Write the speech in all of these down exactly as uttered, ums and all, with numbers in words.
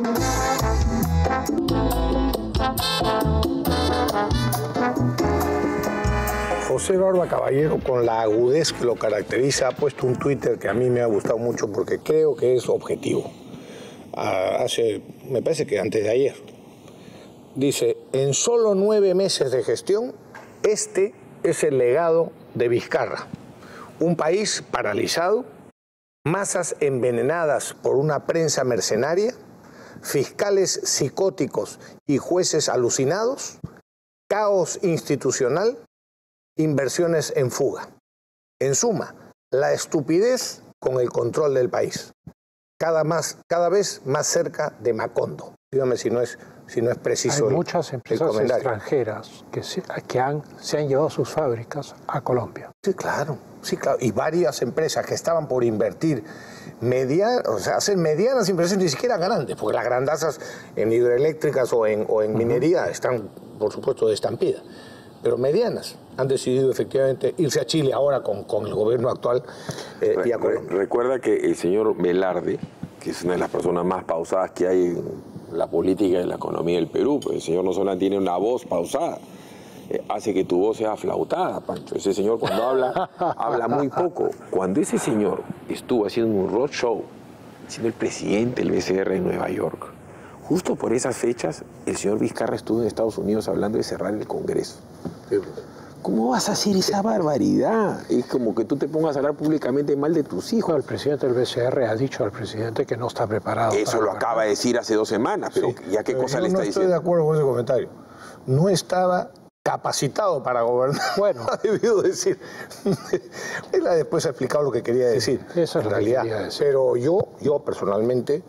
José Barba Caballero, con la agudez que lo caracteriza, ha puesto un Twitter que a mí me ha gustado mucho porque creo que es objetivo. Hace, me parece que antes de ayer. Dice, en solo nueve meses de gestión, este es el legado de Vizcarra. Un país paralizado, masas envenenadas por una prensa mercenaria, fiscales psicóticos y jueces alucinados, caos institucional, inversiones en fuga. En suma, la estupidez con el control del país. Cada, más, cada vez más cerca de Macondo. Dígame si no es, si no es preciso. Hay muchas empresas extranjeras que, se, que han, se han llevado sus fábricas a Colombia. Sí, claro. Sí, claro. Y varias empresas que estaban por invertir, media, o sea, hacer medianas inversiones, ni siquiera grandes, porque las grandazas en hidroeléctricas o en, o en uh-huh. minería están, por supuesto, de estampida. Pero medianas han decidido efectivamente irse a Chile ahora con, con el gobierno actual eh, Re, y a Colombia. Recuerda que el señor Velarde, que es una de las personas más pausadas que hay en la política y en la economía del Perú, pues el señor no solo tiene una voz pausada, eh, hace que tu voz sea flautada, Pancho. Ese señor cuando habla, habla muy poco. Cuando ese señor estuvo haciendo un roadshow, siendo el presidente del B C R en Nueva York, justo por esas fechas, el señor Vizcarra estuvo en Estados Unidos hablando de cerrar el Congreso. ¿Cómo vas a hacer esa barbaridad? Es como que tú te pongas a hablar públicamente mal de tus hijos. El presidente del B C R ha dicho al presidente que no está preparado. Eso lo acaba de decir hace dos semanas, pero sí, ¿ya qué pero cosa le está no diciendo? No estoy de acuerdo con ese comentario. No estaba capacitado para gobernar. Bueno, ha debido decir. Él después ha explicado lo que quería decir. Sí, eso es en lo realidad. que quería decir. Pero yo, yo personalmente,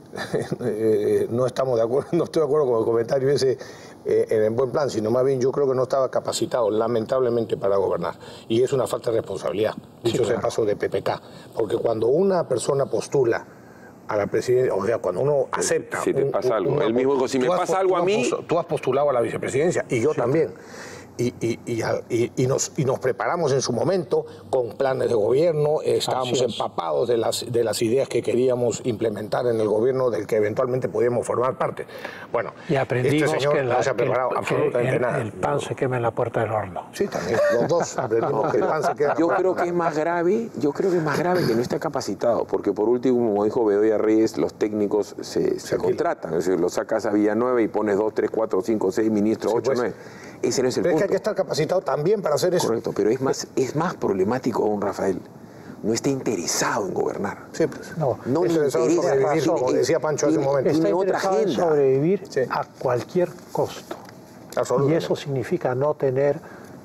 eh, no estamos de acuerdo, no estoy de acuerdo con el comentario ese eh, en buen plan, sino más bien yo creo que no estaba capacitado, lamentablemente, para gobernar. Y es una falta de responsabilidad, dicho sí, sea claro. paso de P P K. Porque cuando una persona postula a la presidencia, o sea, cuando uno acepta... Si te pasa un, algo, un, él mismo dijo, si me pasa algo a mí... Tú has postulado a la vicepresidencia, y yo sí, también. Y, y, y, y, y, nos, y nos preparamos en su momento con planes de gobierno, estábamos empapados de las, de las ideas que queríamos implementar en el gobierno del que eventualmente podíamos formar parte. Bueno, y aprendimos este señor que, la, no se ha preparado que, absolutamente que el, nada. el pan se quema en la puerta del horno. Sí, también, los dos aprendimos que el pan se queda. Yo creo que es más grave, yo creo que es más grave que no esté capacitado, porque por último, como dijo Bedoya Reyes, los técnicos se, se contratan, es decir, lo sacas a Villanueva y pones dos, tres, cuatro, cinco, seis ministros, sí, ocho, pues, nueve. Ese no es el pero punto. Es que hay que estar capacitado también para hacer eso. Correcto, pero es más, es más problemático aún, Rafael. No está interesado en gobernar. Sí, pues. No, no le interesa sobrevivir, como decía Pancho hace un momento. Está tiene otra interesado en agenda. sobrevivir sí. a cualquier costo. Y eso significa no tener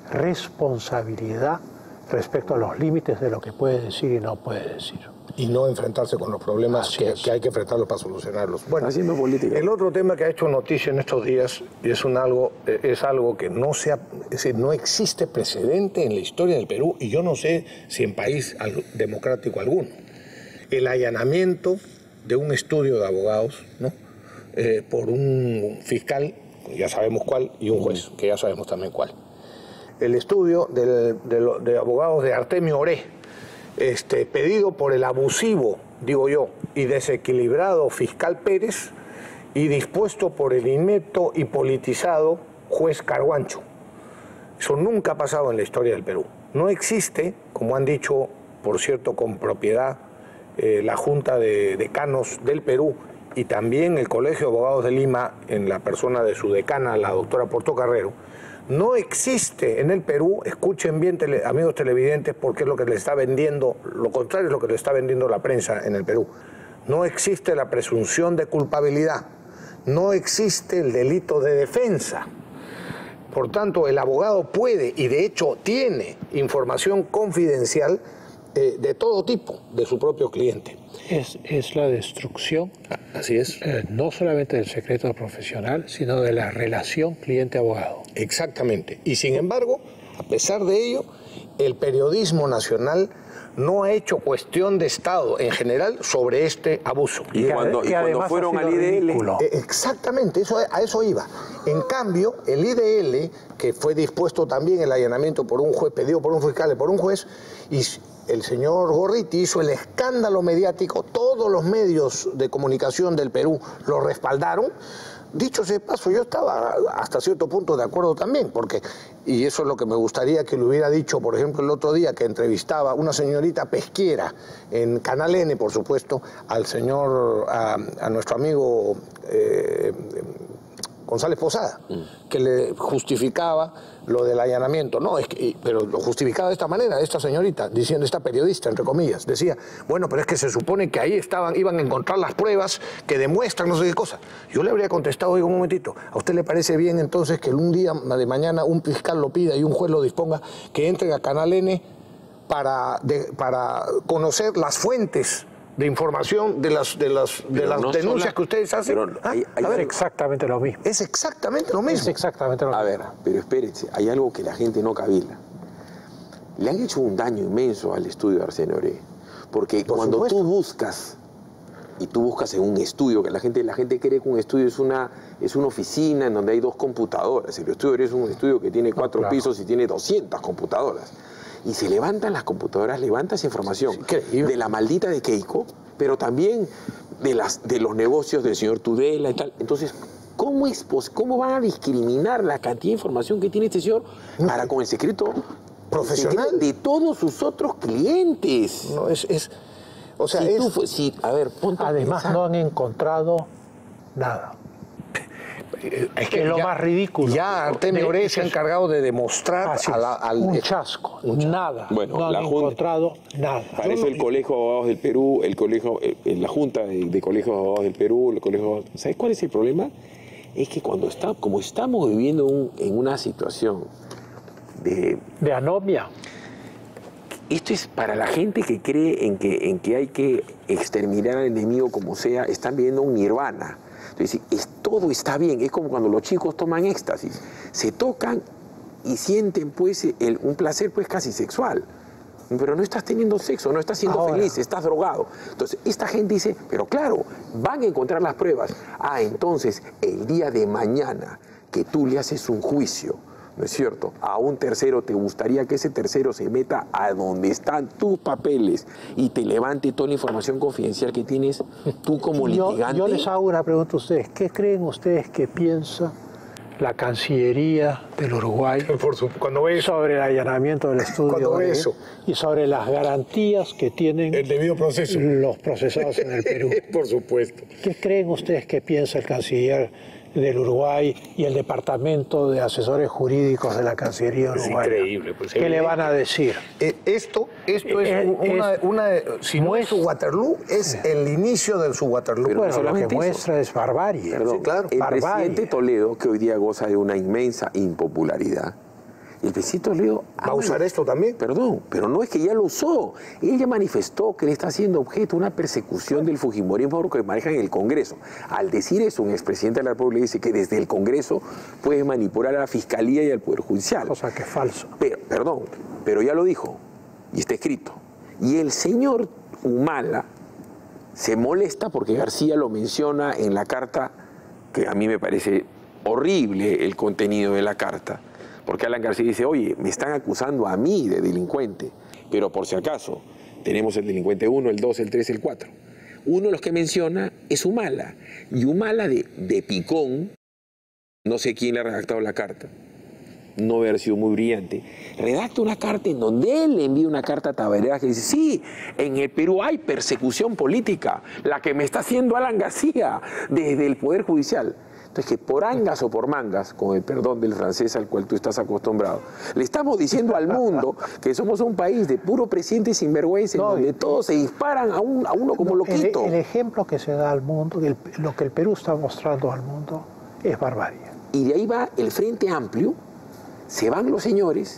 responsabilidad respecto a los límites de lo que puede decir y no puede decir. Y no enfrentarse con los problemas que, que hay que enfrentarlos para solucionarlos. Bueno, haciendo política. El otro tema que ha hecho noticia en estos días es, un algo, es algo que no, se ha, es decir, no existe precedente en la historia del Perú y yo no sé si en país democrático alguno. El allanamiento de un estudio de abogados, ¿no? eh, por un fiscal, ya sabemos cuál, y un juez, que ya sabemos también cuál. El estudio de, de, de abogados de Artemio Oré, Este, pedido por el abusivo, digo yo, y desequilibrado fiscal Pérez y dispuesto por el inepto y politizado juez Carguancho. Eso nunca ha pasado en la historia del Perú. No existe, como han dicho, por cierto, con propiedad, eh, la Junta de Decanos del Perú y también el Colegio de Abogados de Lima, en la persona de su decana, la doctora Portocarrero. No existe en el Perú, escuchen bien tele, amigos televidentes, porque es lo que le está vendiendo, lo contrario es lo que le está vendiendo la prensa en el Perú. No existe la presunción de culpabilidad, no existe el delito de defensa. Por tanto, el abogado puede, y de hecho tiene, información confidencial eh, de todo tipo de su propio cliente. Es, es la destrucción, así es, eh, no solamente del secreto profesional, sino de la relación cliente-abogado. Exactamente. Y sin embargo, a pesar de ello, el periodismo nacional no ha hecho cuestión de Estado en general sobre este abuso. Y, y cuando, y cuando fueron al I D L... Eh, exactamente, eso, a eso iba. En cambio, el I D L, que fue dispuesto también el allanamiento por un juez, pedido por un fiscal y por un juez, y el señor Gorriti hizo el escándalo mediático, todos los medios de comunicación del Perú lo respaldaron. Dicho sea de paso, yo estaba hasta cierto punto de acuerdo también, porque, y eso es lo que me gustaría que le hubiera dicho, por ejemplo, el otro día que entrevistaba una señorita pesquera en Canal N, por supuesto, al señor, a, a nuestro amigo eh, González Posada, mm. que le justificaba lo del allanamiento. No, es que, pero lo justificaba de esta manera, esta señorita, diciendo, esta periodista, entre comillas, decía, bueno, pero es que se supone que ahí estaban, iban a encontrar las pruebas que demuestran no sé qué cosa. Yo le habría contestado, oiga, un momentito, ¿a usted le parece bien entonces que un día de mañana un fiscal lo pida y un juez lo disponga que entre a Canal N para, de, para conocer las fuentes de información de las, de las, de las no denuncias la, que ustedes hacen? Pero ¿Ah? hay, hay, a ver, es exactamente lo mismo. Es exactamente lo mismo. Es exactamente lo mismo. A ver, pero espérense, hay algo que la gente no cabila. Le han hecho un daño inmenso al estudio de Arsenio Oré. Porque Por cuando supuesto. tú buscas, y tú buscas en un estudio, que la gente, la gente cree que un estudio es una, es una oficina en donde hay dos computadoras. El estudio de Oré es un estudio que tiene cuatro no, claro. pisos y tiene doscientas computadoras. Y se levantan las computadoras, levanta esa información de la maldita de Keiko, pero también de, las, de los negocios del señor Tudela y tal. Entonces, ¿cómo, es, ¿cómo van a discriminar la cantidad de información que tiene este señor para con el secreto profesional el secreto de todos sus otros clientes? No, es... es o sea, si es, tú, si, a ver, ponte además no han encontrado nada. Es que es lo ya, más ridículo. Ya Artemio Oré se ha encargado de demostrar a la, al, un chasco, un chasco. nada. Bueno, no han la encontrado nada. Para eso el Colegio de Abogados del Perú, el colegio, la Junta de, de Colegios de Abogados del Perú, el Colegio. ¿Sabes cuál es el problema? Es que cuando está, como estamos viviendo un, en una situación de de anomia. Esto es para la gente que cree en que, en que hay que exterminar al enemigo como sea, están viviendo un nirvana. Entonces, es, todo está bien, es como cuando los chicos toman éxtasis, se tocan y sienten pues el, un placer pues casi sexual, pero no estás teniendo sexo, no estás siendo Ahora. feliz, estás drogado. Entonces, esta gente dice, pero claro, van a encontrar las pruebas. Ah, entonces, el día de mañana que tú le haces un juicio, ¿no es cierto?, a un tercero, te gustaría que ese tercero se meta a donde están tus papeles y te levante toda la información confidencial que tienes tú como yo, litigante. Yo les hago una pregunta a ustedes. ¿Qué creen ustedes que piensa la Cancillería del Uruguay Por su, cuando ve eso, sobre el allanamiento del estudio ve eso. y sobre las garantías que tienen el debido proceso. los procesados en el Perú? Por supuesto. ¿Qué creen ustedes que piensa el canciller del Uruguay y el Departamento de Asesores Jurídicos de la Cancillería Uruguaya? Es increíble. Pues, ¿Qué le van a decir? Eh, esto esto es, es, una, es una... Si no es su Waterloo, es el inicio del su Waterloo. Pero bueno, lo que eso. muestra es barbarie. Perdón, sí, claro, el barbarie. presidente Toledo, que hoy día goza de una inmensa impopularidad, el presidente Toledo... ¿Va a usar esto también? Perdón, pero no es que ya lo usó. Él ya manifestó que le está siendo objeto de una persecución del fujimorismo que manejan en el Congreso. Al decir eso, un expresidente de la República dice que desde el Congreso puede manipular a la Fiscalía y al Poder Judicial. O sea, que es falso. Pero, perdón, pero ya lo dijo, y está escrito. Y el señor Humala se molesta porque García lo menciona en la carta, que a mí me parece horrible el contenido de la carta. Porque Alan García dice, oye, me están acusando a mí de delincuente, pero por si acaso, tenemos el delincuente uno, el dos, el tres, el cuatro. Uno de los que menciona es Humala, y Humala de, de picón, no sé quién le ha redactado la carta, no debe haber sido muy brillante, redacta una carta en donde él le envía una carta a Tabarera que dice, sí, en el Perú hay persecución política, la que me está haciendo Alan García desde el Poder Judicial. Entonces, que por angas o por mangas, con el perdón del francés al cual tú estás acostumbrado, le estamos diciendo al mundo que somos un país de puro presidente sinvergüenza, no, en donde todos se disparan a, un, a uno como no, loquito. El, el ejemplo que se da al mundo, el, lo que el Perú está mostrando al mundo, es barbarie. Y de ahí va el Frente Amplio, se van los señores,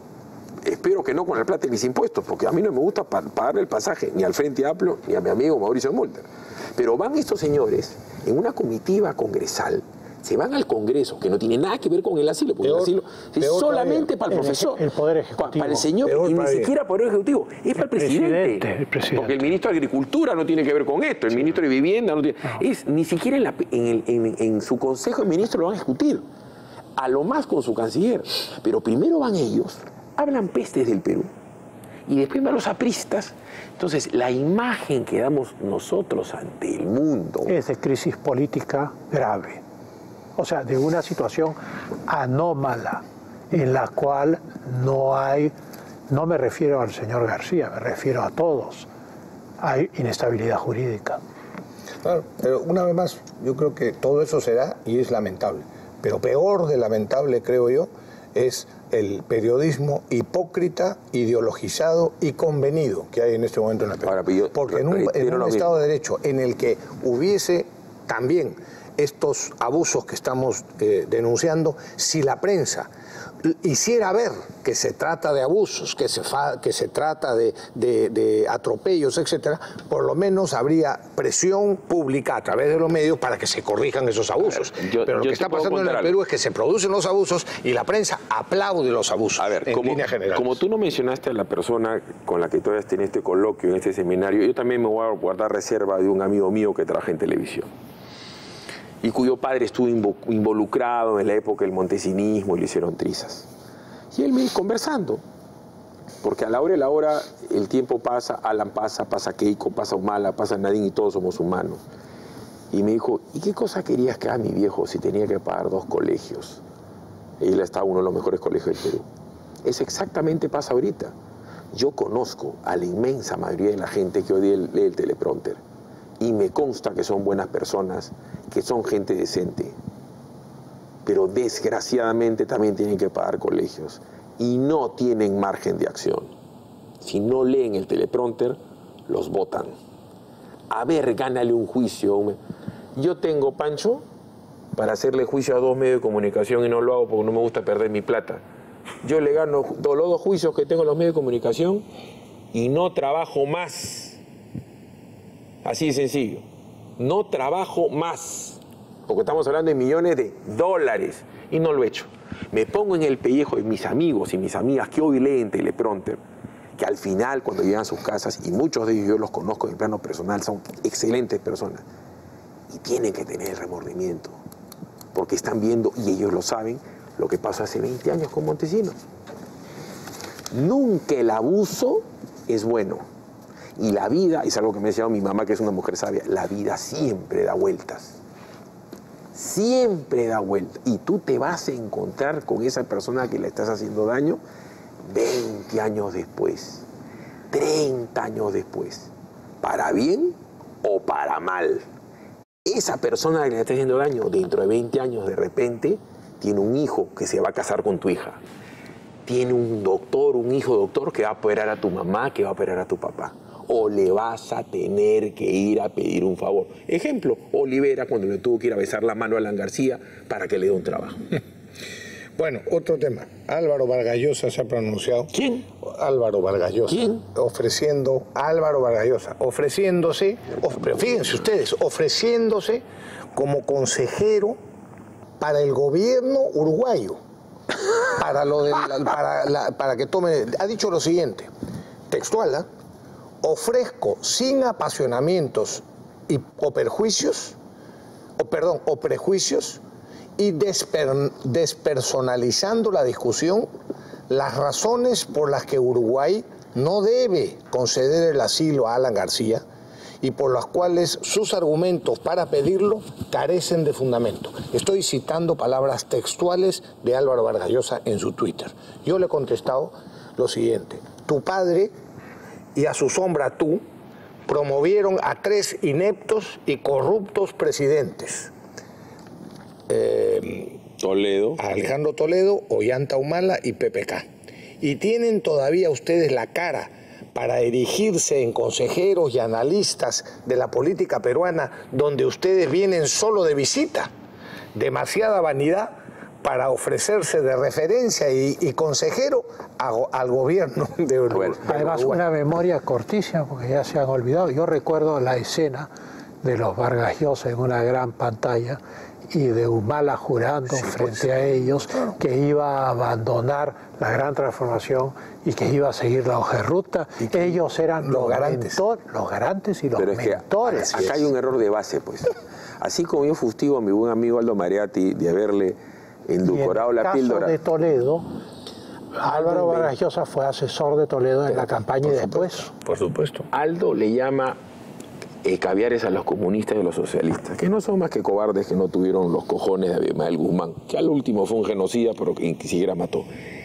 espero que no con la plata de mis impuestos, porque a mí no me gusta pagarle el pasaje ni al Frente Amplio ni a mi amigo Mauricio Mulder. Pero van estos señores en una comitiva congresal, se van al Congreso, que no tiene nada que ver con el asilo, porque peor, el asilo es solamente para el profesor, el, el Poder Ejecutivo. Para el señor, peor y ni para siquiera para el Ejecutivo, es para el presidente, presidente, el presidente. Porque el ministro de Agricultura no tiene que ver con esto, el sí. ministro de Vivienda no tiene... No. Es, ni siquiera en, la, en, el, en, en su Consejo de Ministros lo van a discutir, a lo más con su canciller. Pero primero van ellos, hablan pestes del Perú, y después van los apristas. Entonces, la imagen que damos nosotros ante el mundo es de crisis política grave. O sea, de una situación anómala en la cual no hay, no me refiero al señor García, me refiero a todos, hay inestabilidad jurídica. Claro, pero una vez más, yo creo que todo eso se da y es lamentable. Pero peor de lamentable, creo yo, es el periodismo hipócrita, ideologizado y convenido que hay en este momento en el Perú. Ahora, yo, Porque en un, en un Estado de Derecho en el que hubiese también estos abusos que estamos eh, denunciando, si la prensa hiciera ver que se trata de abusos, que se, fa, que se trata de, de, de atropellos, etcétera, por lo menos habría presión pública a través de los medios para que se corrijan esos abusos. Ver, yo, Pero lo que está pasando en el Perú es que se producen los abusos y la prensa aplaude los abusos. A ver, en como, línea general. Como tú no mencionaste a la persona con la que tú has tenido este coloquio, en este seminario, yo también me voy a guardar reserva de un amigo mío que trabaja en televisión y cuyo padre estuvo involucrado en la época del montesinismo y le hicieron trizas. Y él me dijo, conversando, porque a la hora y la hora el tiempo pasa, Alan pasa, pasa Keiko, pasa Humala, pasa Nadine y todos somos humanos. Y me dijo, ¿y qué cosa querías que haga mi viejo si tenía que pagar dos colegios? Y él estaba en uno de los mejores colegios del Perú. Eso exactamente pasa ahorita. Yo conozco a la inmensa mayoría de la gente que hoy día lee el teleprompter. Y me consta que son buenas personas, que son gente decente. Pero desgraciadamente también tienen que pagar colegios. Y no tienen margen de acción. Si no leen el teleprompter, los votan. A ver, gánale un juicio. Yo tengo, Pancho, para hacerle juicio a dos medios de comunicación y no lo hago porque no me gusta perder mi plata. Yo le gano los dos juicios que tengo en los medios de comunicación y no trabajo más. Así de sencillo. No trabajo más. Porque estamos hablando de millones de dólares. Y no lo he hecho. Me pongo en el pellejo de mis amigos y mis amigas que hoy leen teleprompter, que al final, cuando llegan a sus casas, y muchos de ellos yo los conozco en plano personal, son excelentes personas. Y tienen que tener el remordimiento. Porque están viendo, y ellos lo saben, lo que pasó hace veinte años con Montesinos. Nunca el abuso es bueno. Y la vida, es algo que me ha enseñado mi mamá, que es una mujer sabia, la vida siempre da vueltas. Siempre da vueltas. Y tú te vas a encontrar con esa persona que le estás haciendo daño veinte años después, treinta años después. Para bien o para mal. Esa persona que le está haciendo daño, dentro de veinte años, de repente, tiene un hijo que se va a casar con tu hija. Tiene un doctor, un hijo doctor que va a operar a tu mamá, que va a operar a tu papá. O le vas a tener que ir a pedir un favor. Ejemplo, Olivera cuando le tuvo que ir a besar la mano a Alan García para que le dé un trabajo. Bueno, otro tema. Álvaro Vargas Llosa se ha pronunciado. ¿Quién? Álvaro Vargas Llosa. ¿Quién? Ofreciendo, Álvaro Vargas Llosa, ofreciéndose, of, fíjense ustedes, ofreciéndose como consejero para el gobierno uruguayo. Para, lo de la, para, la, para que tome... Ha dicho lo siguiente, textual, ¿eh? Ofrezco sin apasionamientos y, o perjuicios, o perdón, o prejuicios, y desper, despersonalizando la discusión, las razones por las que Uruguay no debe conceder el asilo a Alan García y por las cuales sus argumentos para pedirlo carecen de fundamento. Estoy citando palabras textuales de Álvaro Vargas Llosa en su Twitter. Yo le he contestado lo siguiente: tu padre y a su sombra tú promovieron a tres ineptos y corruptos presidentes. Eh, Toledo. Alejandro Toledo, Ollanta Humala y P P K. Y tienen todavía ustedes la cara para erigirse en consejeros y analistas de la política peruana, donde ustedes vienen solo de visita. Demasiada vanidad para ofrecerse de referencia y, y consejero a, al gobierno de Uruguay. Además, una memoria cortísima, porque ya se han olvidado. Yo recuerdo la escena de los Vargas Llosa en una gran pantalla y de Humala jurando sí, frente pues, a ellos claro. que iba a abandonar la gran transformación y que iba a seguir la hoja de ruta. Ellos eran los, los garantes mentor, los garantes y los Pero mentores. Es que acá hay un error de base, pues. Así como yo fustigo a mi buen amigo Aldo Mariatti de haberle endulcorado en la píldora. En el caso de Toledo, Álvaro Vargas Llosa fue asesor de Toledo en la campaña y después. Por supuesto. Aldo le llama eh, caviares a los comunistas y a los socialistas, que no son más que cobardes que no tuvieron los cojones de Abimael Guzmán, que al último fue un genocida, pero que ni siquiera mató.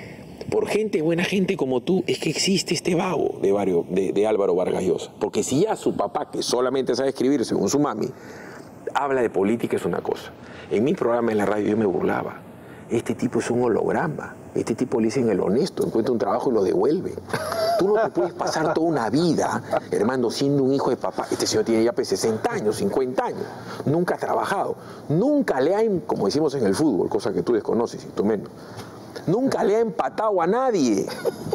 Por gente, buena gente como tú, es que existe este vago de, Vario, de, de Álvaro Vargas Llosa. Porque si ya su papá, que solamente sabe escribir según su mami, habla de política, es una cosa. En mi programa en la radio yo me burlaba. Este tipo es un holograma. Este tipo le dicen el honesto, encuentra un trabajo y lo devuelve. Tú no te puedes pasar toda una vida, hermano, siendo un hijo de papá. Este señor tiene ya pues, sesenta años, cincuenta años. Nunca ha trabajado. Nunca le ha, como decimos en el fútbol, cosa que tú desconoces y tú menos. Nunca le ha empatado a nadie.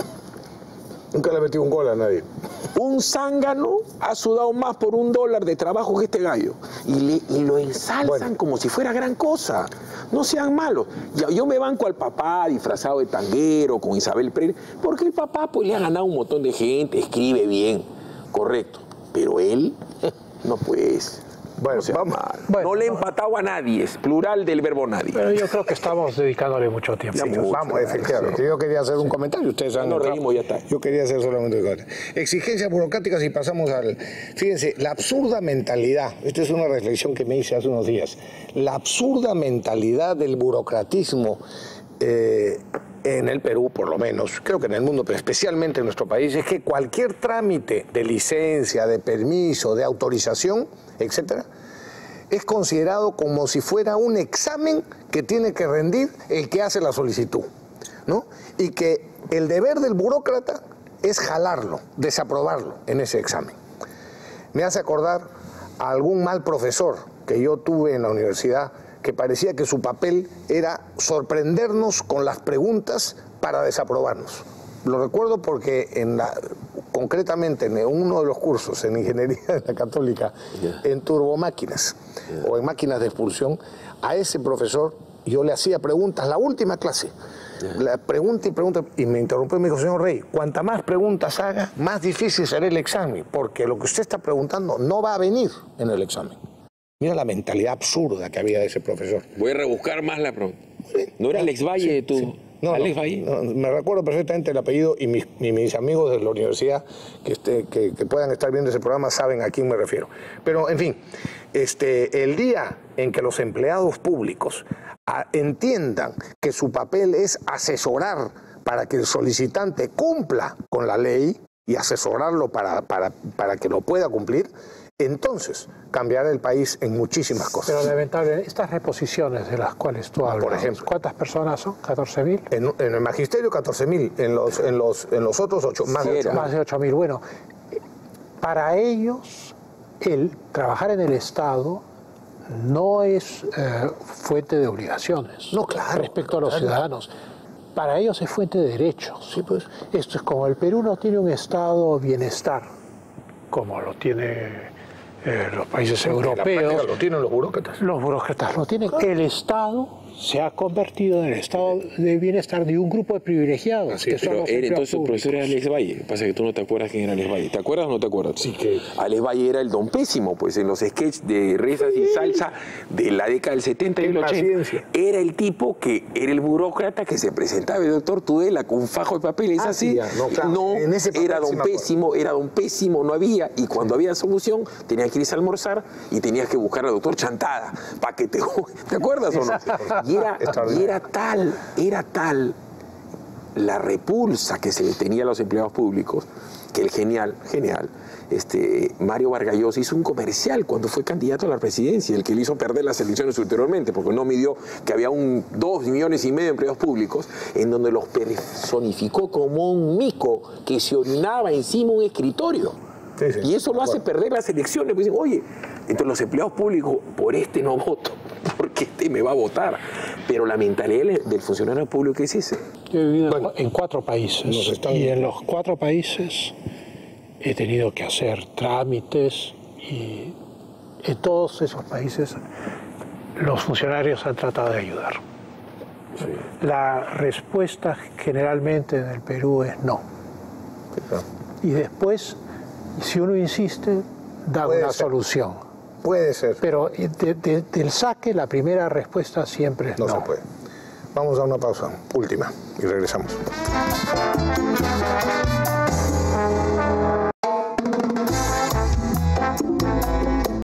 Nunca le ha metido un gol a nadie. Un zángano ha sudado más por un dólar de trabajo que este gallo. Y, le, y lo ensalzan bueno. como si fuera gran cosa. No sean malos. Yo, yo me banco al papá disfrazado de tanguero con Isabel Pereira, porque el papá pues le ha ganado un montón de gente, escribe bien, correcto. Pero él, no pues... Bueno, o sea, vamos. Bueno, no le he empatado a nadie, es plural del verbo nadie. Pero yo creo que estamos dedicándole mucho tiempo. Sí, mucho, vamos, efectivamente. Sí. Yo quería hacer un sí. comentario, ustedes saben. No reímos, ya está. Yo quería hacer solamente un comentario. Exigencias burocráticas y pasamos al... Fíjense, la absurda mentalidad, esta es una reflexión que me hice hace unos días, la absurda mentalidad del burocratismo eh, en el Perú, por lo menos, creo que en el mundo, pero especialmente en nuestro país, es que cualquier trámite de licencia, de permiso, de autorización, etcétera, es considerado como si fuera un examen que tiene que rendir el que hace la solicitud, ¿no? Y que el deber del burócrata es jalarlo, desaprobarlo en ese examen. Me hace acordar a algún mal profesor que yo tuve en la universidad, que parecía que su papel era sorprendernos con las preguntas para desaprobarnos. Lo recuerdo porque en la, concretamente en uno de los cursos en Ingeniería de la Católica, yeah. en turbomáquinas yeah. o en máquinas de expulsión, a ese profesor yo le hacía preguntas, la última clase, yeah. la pregunta y pregunta, y me interrumpió y me dijo, señor Rey, cuanta más preguntas haga, más difícil será el examen, porque lo que usted está preguntando no va a venir en el examen. Mira la mentalidad absurda que había de ese profesor. Voy a rebuscar más la pregunta. ¿No era Alex Valle de tu...? Sí. No, Alex Valle. No, no, me recuerdo perfectamente el apellido y mis, y mis amigos de la universidad que, este, que, que puedan estar viendo ese programa saben a quién me refiero. Pero, en fin, este, el día en que los empleados públicos a, entiendan que su papel es asesorar para que el solicitante cumpla con la ley y asesorarlo para, para, para que lo pueda cumplir, entonces cambiará el país en muchísimas cosas. Pero lamentablemente, estas reposiciones de las cuales tú hablas, por ejemplo, ¿cuántas personas son? ¿catorce mil? En, en el magisterio catorce mil, en los, en, los, en los otros ocho, más de ocho mil. Más de ocho mil. Bueno, para ellos el trabajar en el Estado no es eh, fuente de obligaciones. No, claro. Respecto a los claro. ciudadanos. Para ellos es fuente de derechos. Sí, pues. Esto es como el Perú no tiene un estado bienestar, como lo tiene eh, los países en europeos. La lo tienen los burócratas. Los burócratas lo tienen. Claro. El Estado se ha convertido en el estado de bienestar de un grupo de privilegiados. Así, que son pero los era, entonces el públicos. profesor era Alex Valle. Lo que pasa es que tú no te acuerdas quién era Alex Valle. ¿Te acuerdas o no te acuerdas? Sí, que... Alex Valle era el don pésimo, pues en los sketches de risas y salsa de la década del setenta y el ochenta. Era el tipo que era el burócrata que se presentaba, el doctor Tudela, con un fajo de papel. Es ah, así. Sí, ya, no, claro. no en ese era don pésimo, era don pésimo, no había. Y cuando había solución, tenías que irse a almorzar y tenías que buscar al doctor Chantada para que te... ¿Te acuerdas o no? Y era, y era tal... Era tal la repulsa que se le tenía a los empleados públicos que el genial, genial, este, Mario Vargas Llosa hizo un comercial cuando fue candidato a la presidencia, el que le hizo perder las elecciones ulteriormente, porque no midió que había un dos millones y medio de empleados públicos, en donde los personificó como un mico que se orinaba encima de un escritorio. Sí, sí, y eso lo hace perder las elecciones. Pues dicen, oye, entonces los empleados públicos, por este no voto, porque este me va a votar. Pero la mentalidad del funcionario público es ese. Yo he vivido bueno, en cuatro países están... y en los cuatro países he tenido que hacer trámites y en todos esos países los funcionarios han tratado de ayudar. Sí. La respuesta generalmente en el Perú es no. Sí, claro. Y después, si uno insiste, da Puede una ser. solución. Puede ser. Pero de, de, del saque, la primera respuesta siempre es no. No se puede. Vamos a una pausa última y regresamos.